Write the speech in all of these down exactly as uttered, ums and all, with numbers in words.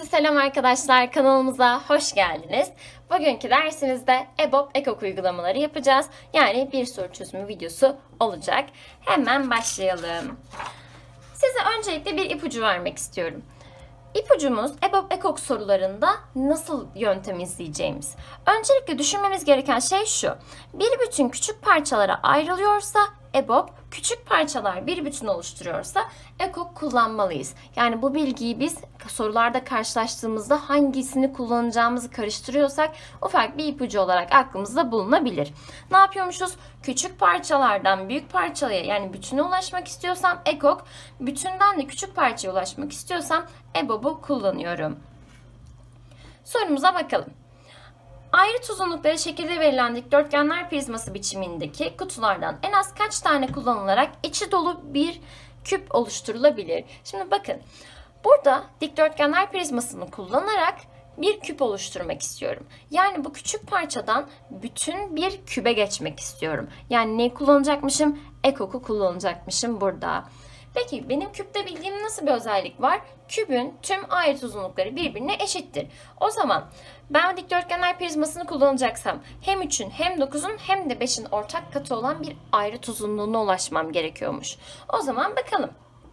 Selam arkadaşlar, kanalımıza hoş geldiniz. Bugünkü dersimizde EBOB ekok uygulamaları yapacağız. Yani bir soru çözümü videosu olacak. Hemen başlayalım. Size öncelikle bir ipucu vermek istiyorum. İpucumuz EBOB ekok sorularında nasıl yöntem izleyeceğimiz. Öncelikle düşünmemiz gereken şey şu. Bir bütün küçük parçalara ayrılıyorsa EBOB, küçük parçalar bir bütün oluşturuyorsa ekok kullanmalıyız. Yani bu bilgiyi biz sorularda karşılaştığımızda hangisini kullanacağımızı karıştırıyorsak ufak bir ipucu olarak aklımızda bulunabilir. Ne yapıyormuşuz? Küçük parçalardan büyük parçaya yani bütüne ulaşmak istiyorsam ekok, bütünden de küçük parçaya ulaşmak istiyorsam EBOB'u kullanıyorum. Sorumuza bakalım. Ayrıt uzunlukları şekilde verilen dikdörtgenler prizması biçimindeki kutulardan en az kaç tane kullanılarak içi dolu bir küp oluşturulabilir? Şimdi bakın, burada dikdörtgenler prizmasını kullanarak bir küp oluşturmak istiyorum. Yani bu küçük parçadan bütün bir kübe geçmek istiyorum. Yani neyi kullanacakmışım? Ekok'u kullanacakmışım burada. Peki benim küpte bildiğim nasıl bir özellik var? Kübün tüm ayrıt uzunlukları birbirine eşittir. O zaman ben dikdörtgenler prizmasını kullanacaksam hem üçün hem dokuzun hem de beşin ortak katı olan bir ayrıt uzunluğuna ulaşmam gerekiyormuş. O zaman bakalım.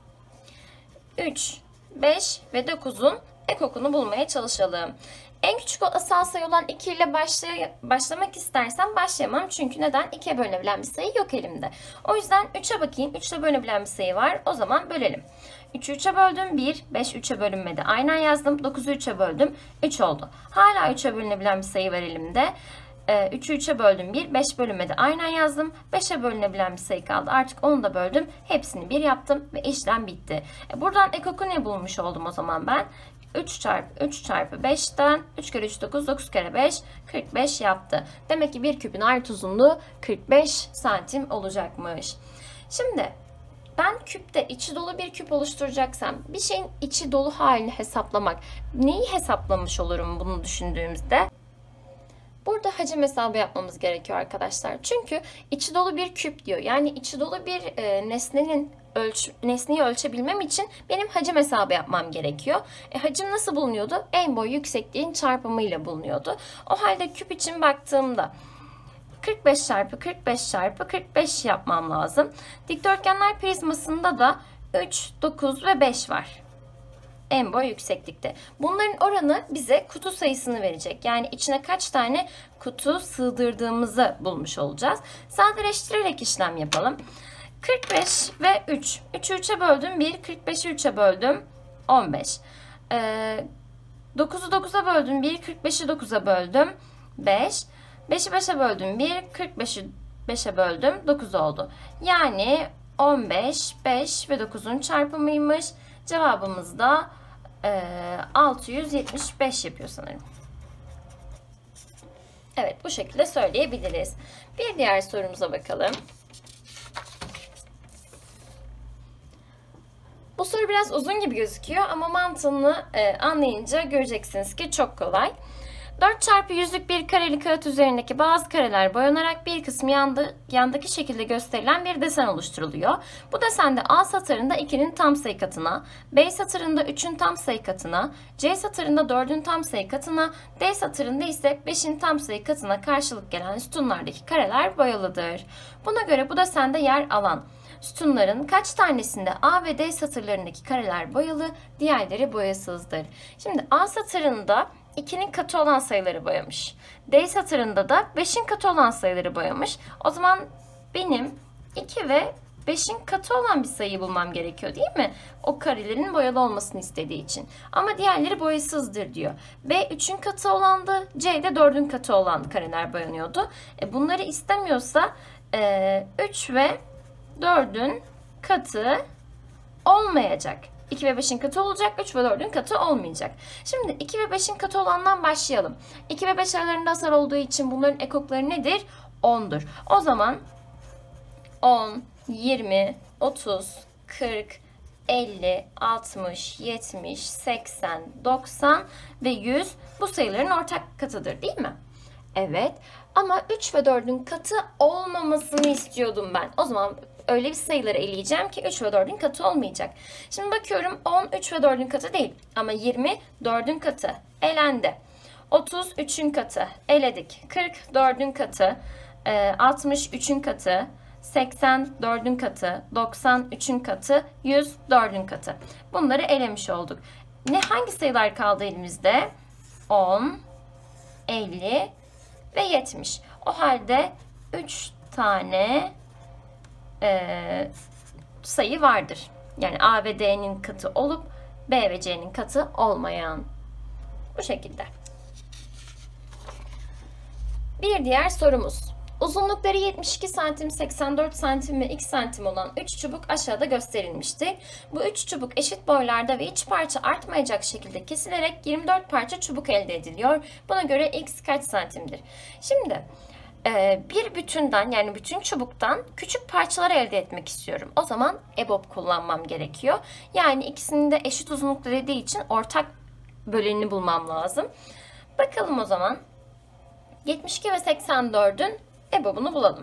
üç, beş ve dokuzun ekokunu bulmaya çalışalım. En küçük asal sayı olan iki ile başlay başlamak istersem başlayamam. Çünkü neden? ikiye bölünebilen bir sayı yok elimde. O yüzden üçe bakayım. üç ile bölünebilen bir sayı var. O zaman bölelim. üçü üçe böldüm. bir. beş üçe bölünmedi. Aynen yazdım. dokuzu üçe böldüm. üç oldu. Hala üçe bölünebilen bir sayı var elimde. üçü üçe böldüm. bir. beş bölünmedi. Aynen yazdım. beşe bölünebilen bir sayı kaldı. Artık onu da böldüm. Hepsini bir yaptım ve işlem bitti. Buradan ekoku ne bulmuş oldum o zaman ben? üç çarpı üç çarpı beşten üç kere üç dokuz, dokuz kere beş kırk beş yaptı. Demek ki bir küpün ayrıt uzunluğu kırk beş santim olacakmış. Şimdi ben küpte içi dolu bir küp oluşturacaksam bir şeyin içi dolu halini hesaplamak. Neyi hesaplamış olurum bunu düşündüğümüzde? Burada hacim hesabı yapmamız gerekiyor arkadaşlar. Çünkü içi dolu bir küp diyor. Yani içi dolu bir e, nesnenin ölç nesneyi ölçebilmem için benim hacim hesabı yapmam gerekiyor. E, hacim nasıl bulunuyordu? En boy yüksekliğin çarpımıyla bulunuyordu. O halde küp için baktığımda kırk beş çarpı kırk beş çarpı kırk beş yapmam lazım. Dikdörtgenler prizmasında da üç, dokuz ve beş var. En boy yükseklikte. Bunların oranı bize kutu sayısını verecek. Yani içine kaç tane kutu sığdırdığımızı bulmuş olacağız. Sadeleştirerek işlem yapalım. kırk beş ve üç. üçü üçe böldüm. bir. kırk beşi üçe böldüm. on beş. Ee, dokuzu dokuza böldüm. bir. kırk beşi dokuza böldüm. beş. beşi beşe böldüm. bir. kırk beşi beşe böldüm. dokuz oldu. Yani on beş, beş ve dokuzun çarpımıymış. Cevabımız da e, altı yüz yetmiş beş yapıyor sanırım. Evet, bu şekilde söyleyebiliriz. Bir diğer sorumuza bakalım. Bu soru biraz uzun gibi gözüküyor ama mantığını e, anlayınca göreceksiniz ki çok kolay. dört çarpı yüzlük bir kareli kağıt üzerindeki bazı kareler boyanarak bir kısmı yandı, yandaki şekilde gösterilen bir desen oluşturuluyor. Bu desende A satırında ikinin tam sayı katına, B satırında üçün tam sayı katına, C satırında dördün tam sayı katına, D satırında ise beşin tam sayı katına karşılık gelen sütunlardaki kareler boyalıdır. Buna göre bu desende yer alan sütunların kaç tanesinde A ve D satırlarındaki kareler boyalı, diğerleri boyasızdır. Şimdi A satırında ikinin katı olan sayıları boyamış. D satırında da beşin katı olan sayıları boyamış. O zaman benim iki ve beşin katı olan bir sayıyı bulmam gerekiyor değil mi? O karelerin boyalı olmasını istediği için. Ama diğerleri boyasızdır diyor. B üçün katı olandı, C de dördün katı olan kareler boyanıyordu. E bunları istemiyorsa e, üç ve dördün katı olmayacak. iki ve beşin katı olacak, üç ve dördün katı olmayacak. Şimdi iki ve beşin katı olandan başlayalım. iki ve beş aralarında asal olduğu için bunların ekokları nedir? on'dur. O zaman on, yirmi, otuz, kırk, elli, altmış, yetmiş, seksen, doksan ve yüz bu sayıların ortak katıdır değil mi? Evet. Ama üç ve dördün katı olmamasını istiyordum ben. O zaman öyle bir sayıları eleyeceğim ki üç ve dördün katı olmayacak. Şimdi bakıyorum on üç ve dördün katı değil. Ama yirmi dördün katı. Elendi. otuz üçün katı. Eledik. kırk dördün katı. altmış üçün katı. seksen dördün katı. doksan üçün katı. yüz dördün katı. Bunları elemiş olduk. Ne hangi sayılar kaldı elimizde? on, elli ve yetmiş. O halde üç tane e, sayı vardır. Yani A ve D'nin katı olup B ve C'nin katı olmayan. Bu şekilde. Bir diğer sorumuz. Uzunlukları yetmiş iki santim, seksen dört santim ve iki santim olan üç çubuk aşağıda gösterilmiştir. Bu üç çubuk eşit boylarda ve iç parça artmayacak şekilde kesilerek yirmi dört parça çubuk elde ediliyor. Buna göre x kaç santimdir? Şimdi bir bütünden, yani bütün çubuktan küçük parçalar elde etmek istiyorum. O zaman EBOB kullanmam gerekiyor. Yani ikisinin de eşit uzunlukta dediği için ortak bölenini bulmam lazım. Bakalım o zaman. yetmiş iki ve seksen dördün EBOB'unu bulalım.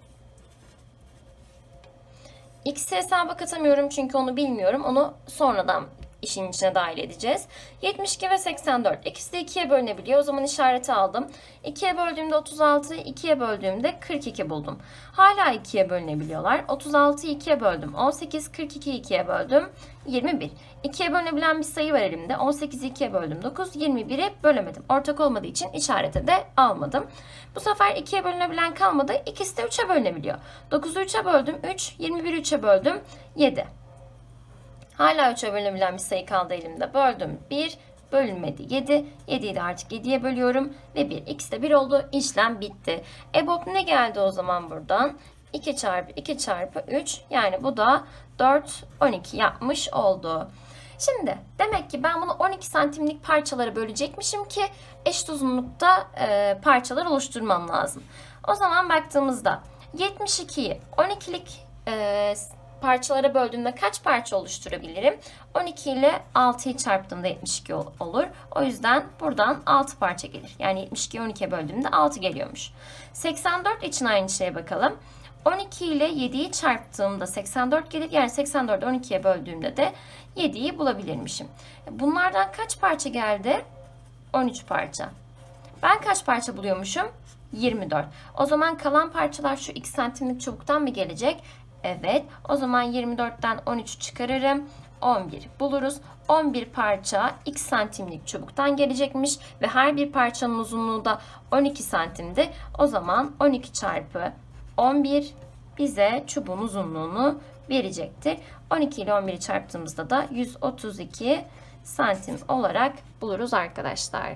X'i hesaba katamıyorum çünkü onu bilmiyorum. Onu sonradan işin içine dahil edeceğiz. yetmiş iki ve seksen dört. İkisi de ikiye bölünebiliyor. O zaman işareti aldım. ikiye böldüğümde otuz altı, ikiye böldüğümde kırk iki buldum. Hala ikiye bölünebiliyorlar. otuz altıyı ikiye böldüm. on sekiz, kırk ikiyi ikiye böldüm. yirmi bir. ikiye bölünebilen bir sayı var elimde. on sekizi ikiye böldüm. dokuz, yirmi biri bölemedim. Ortak olmadığı için işareti de almadım. Bu sefer ikiye bölünebilen kalmadı. İkisi de üçe bölünebiliyor. dokuzu üçe böldüm. üç, yirmi biri üçe böldüm. yedi. Hala üçe bölünebilen bir sayı kaldı elimde. Böldüm. bir, bölünmedi. yedi. yediyi de artık yediye bölüyorum. Ve bir. İkisi de bir oldu. İşlem bitti. EBOB ne geldi o zaman buradan? iki çarpı iki çarpı üç. Yani bu da dört, on iki yapmış oldu. Şimdi demek ki ben bunu on iki santimlik parçalara bölecekmişim ki eşit uzunlukta e, parçalar oluşturmam lazım. O zaman baktığımızda yetmiş ikiyi on ikilik e, parçalara böldüğümde kaç parça oluşturabilirim? on iki ile altıyı çarptığımda yetmiş iki olur. O yüzden buradan altı parça gelir. Yani yetmiş ikiyi on ikiye böldüğümde altı geliyormuş. seksen dört için aynı şeye bakalım. on iki ile yediyi çarptığımda seksen dört gelir. Yani seksen dördü on ikiye böldüğümde de yediyi bulabilirmişim. Bunlardan kaç parça geldi? on üç parça. Ben kaç parça buluyormuşum? yirmi dört. O zaman kalan parçalar şu iki santimlik çubuktan mı gelecek? Evet. O zaman yirmi dörtten on üçü çıkarırım. on bir buluruz. on bir parça iki santimlik çubuktan gelecekmiş ve her bir parçanın uzunluğu da on iki santimdi. O zaman on iki çarpı on bir bize çubuğun uzunluğunu verecektir. on iki ile on biri çarptığımızda da yüz otuz iki santim olarak buluruz arkadaşlar.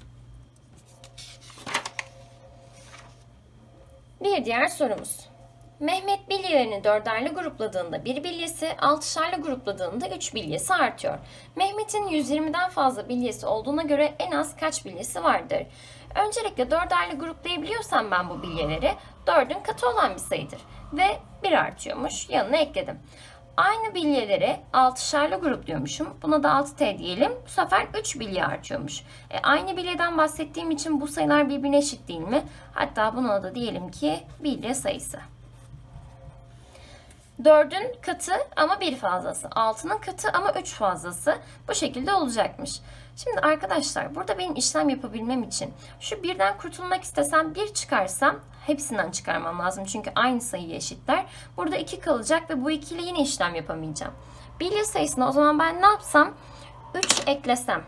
Bir diğer sorumuz. Mehmet bilyelerini dörderli grupladığında bir bilyesi, altışarlı grupladığında üç bilyesi artıyor. Mehmet'in yüz yirmiden fazla bilyesi olduğuna göre en az kaç bilyesi vardır? Öncelikle dörderli gruplayabiliyorsam ben bu bilyeleri dördün katı olan bir sayıdır. Ve bir artıyormuş. Yanına ekledim. Aynı bilyeleri altışarlı grupluyormuşum. Buna da altı T diyelim. Bu sefer üç bilye artıyormuş. E, aynı bilyeden bahsettiğim için bu sayılar birbirine eşit değil mi? Hatta buna da diyelim ki bilye sayısı. dördün katı ama bir fazlası. altının katı ama üç fazlası. Bu şekilde olacakmış. Şimdi arkadaşlar burada benim işlem yapabilmem için şu birden kurtulmak istesem bir çıkarsam hepsinden çıkarmam lazım. Çünkü aynı sayıya eşitler. Burada iki kalacak ve bu iki ile yine işlem yapamayacağım. Bilye sayısına o zaman ben ne yapsam? üç eklesem.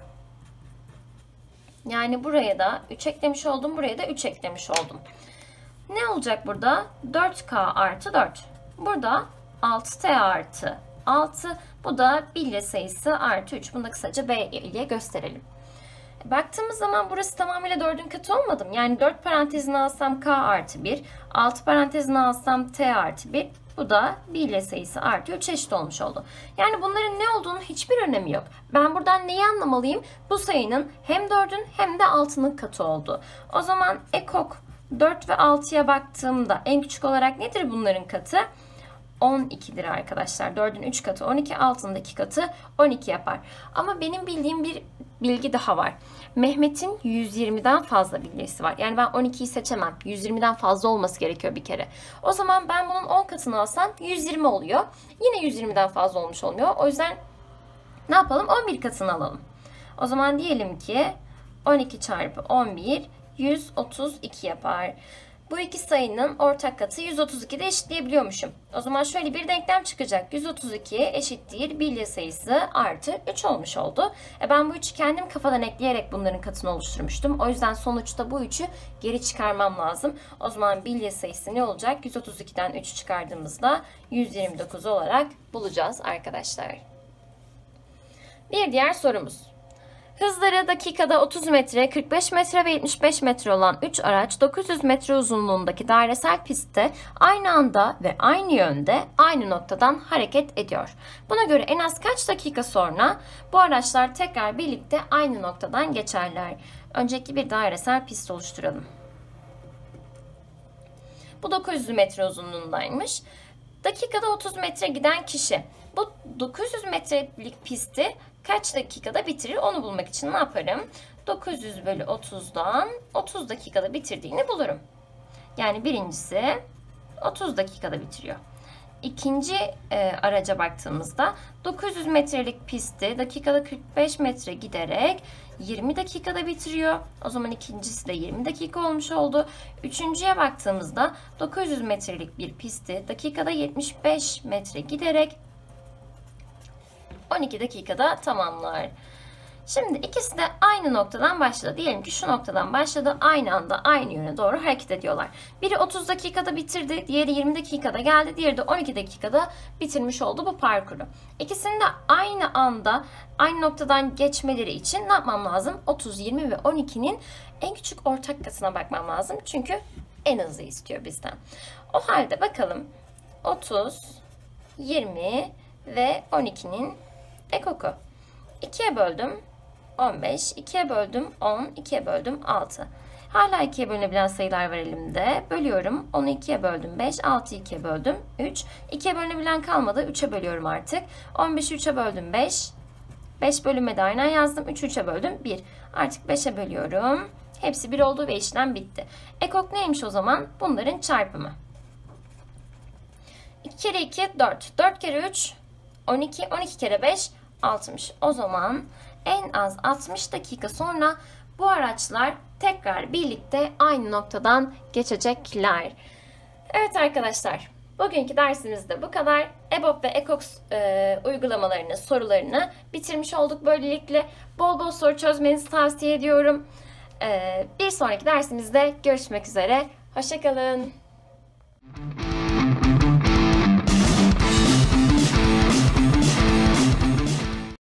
Yani buraya da üç eklemiş oldum. Buraya da üç eklemiş oldum. Ne olacak burada? dört K artı dört. Burada altı T artı altı. Bu da bilye sayısı artı üç. Bunu da kısaca B ile gösterelim. Baktığımız zaman burası tamamıyla dördün katı olmadı mı? Yani dört parantezine alsam K artı bir. altı parantezine alsam T artı bir. Bu da bilye sayısı artı üç eşit olmuş oldu. Yani bunların ne olduğunu hiçbir önemi yok. Ben buradan neyi anlamalıyım? Bu sayının hem dördün hem de altının katı oldu. O zaman ekok dört ve altıya baktığımda en küçük olarak nedir bunların katı? on ikidir arkadaşlar. dördün üç katı on iki, altının iki katı on iki yapar. Ama benim bildiğim bir bilgi daha var. Mehmet'in yüz yirmiden fazla bilgisi var. Yani ben on ikiyi seçemem. yüz yirmiden fazla olması gerekiyor bir kere. O zaman ben bunun on katını alsam yüz yirmi oluyor. Yine yüz yirmiden fazla olmuş olmuyor. O yüzden ne yapalım? on bir katını alalım. O zaman diyelim ki on iki çarpı on bir yüz otuz iki yapar. Bu iki sayının ortak katı yüz otuz iki'de eşitleyebiliyormuşum. O zaman şöyle bir denklem çıkacak. yüz otuz iki eşittir bilye sayısı artı üç olmuş oldu. E ben bu üçü kendim kafadan ekleyerek bunların katını oluşturmuştum. O yüzden sonuçta bu üçü geri çıkarmam lazım. O zaman bilye sayısı ne olacak? yüz otuz iki'den üçü çıkardığımızda yüz yirmi dokuz olarak bulacağız arkadaşlar. Bir diğer sorumuz. Hızları dakikada otuz metre, kırk beş metre ve yetmiş beş metre olan üç araç dokuz yüz metre uzunluğundaki dairesel pistte aynı anda ve aynı yönde aynı noktadan hareket ediyor. Buna göre en az kaç dakika sonra bu araçlar tekrar birlikte aynı noktadan geçerler? Önceki bir dairesel pist oluşturalım. Bu dokuz yüz metre uzunluğundaymış. Dakikada otuz metre giden kişi bu dokuz yüz metrelik pisti kaç dakikada bitirir onu bulmak için ne yaparım? dokuz yüz bölü otuz'dan otuz dakikada bitirdiğini bulurum. Yani birincisi otuz dakikada bitiriyor. İkinci e, araca baktığımızda dokuz yüz metrelik pisti dakikada kırk beş metre giderek yirmi dakikada bitiriyor. O zaman ikincisi de yirmi dakika olmuş oldu. Üçüncüye baktığımızda dokuz yüz metrelik bir pisti dakikada yetmiş beş metre giderek on iki dakikada tamamlar. Şimdi ikisi de aynı noktadan başladı. Diyelim ki şu noktadan başladı. Aynı anda aynı yöne doğru hareket ediyorlar. Biri otuz dakikada bitirdi. Diğeri yirmi dakikada geldi. Diğeri de on iki dakikada bitirmiş oldu bu parkuru. İkisinin de aynı anda aynı noktadan geçmeleri için ne yapmam lazım? otuz, yirmi ve on iki'nin en küçük ortak katına bakmam lazım. Çünkü en hızlı istiyor bizden. O halde bakalım. otuz, yirmi ve on iki'nin ekoku. ikiye böldüm on beş, ikiye böldüm on, ikiye böldüm altı. Hala ikiye bölünebilen sayılar var elimde. Bölüyorum. on'u ikiye böldüm beş, altı'yı ikiye böldüm üç. ikiye bölünebilen kalmadı. üçe bölüyorum artık. on beş'i üçe böldüm beş. beş bölünmedi aynen yazdım. üç'ü üçe böldüm bir. Artık beşe bölüyorum. Hepsi bir oldu ve işlem bitti. Ekok neymiş o zaman? Bunların çarpımı. iki kere iki dört. dört kere üç on iki. on iki kere beş altmış. O zaman en az altmış dakika sonra bu araçlar tekrar birlikte aynı noktadan geçecekler. Evet arkadaşlar, bugünkü dersimizde bu kadar. EBOB ve EKOKS e, uygulamalarını, sorularını bitirmiş olduk. Böylelikle bol bol soru çözmenizi tavsiye ediyorum. E, bir sonraki dersimizde görüşmek üzere. Hoşça kalın.